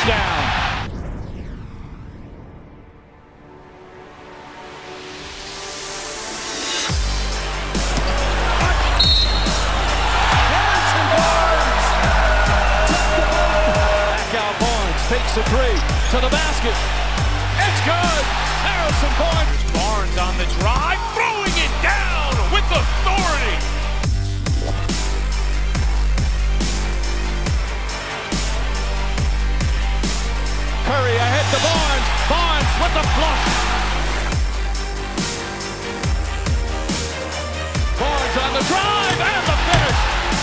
touchdown. Takes the three to the basket. It's good. Harrison Barnes. Barnes on the drive, throwing it down with authority. Curry ahead to Barnes. Barnes with the flush. Barnes on the drive and the finish.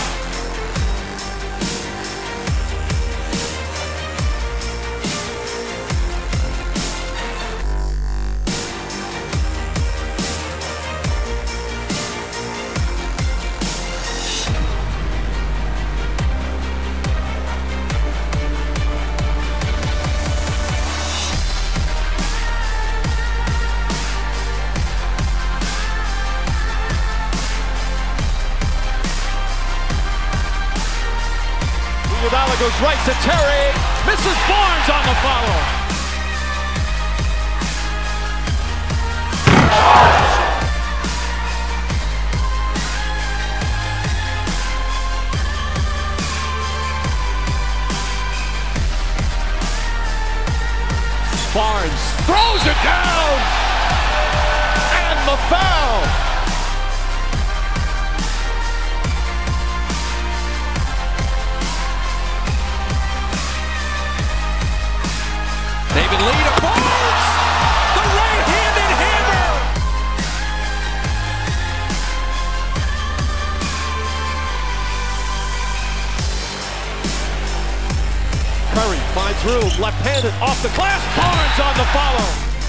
Iguodala goes right to Terry. Misses Barnes on the follow. Barnes throws it down. And the foul. David Lee to Barnes! The right-handed hammer! Curry finds room, left-handed, off the glass. Barnes on the follow.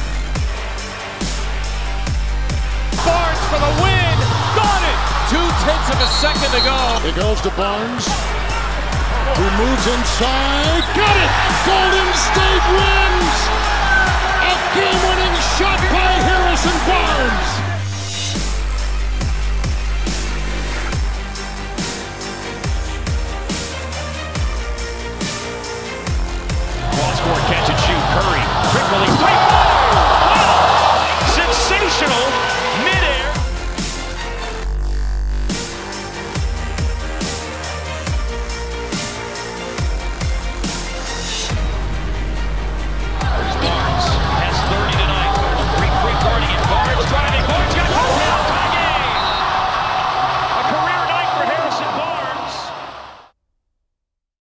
Barnes for the win! Got it! 0.2 of a second to go. It goes to Barnes. He moves inside. Got it! Golden State wins! A game-winning shot by Harrison Barnes!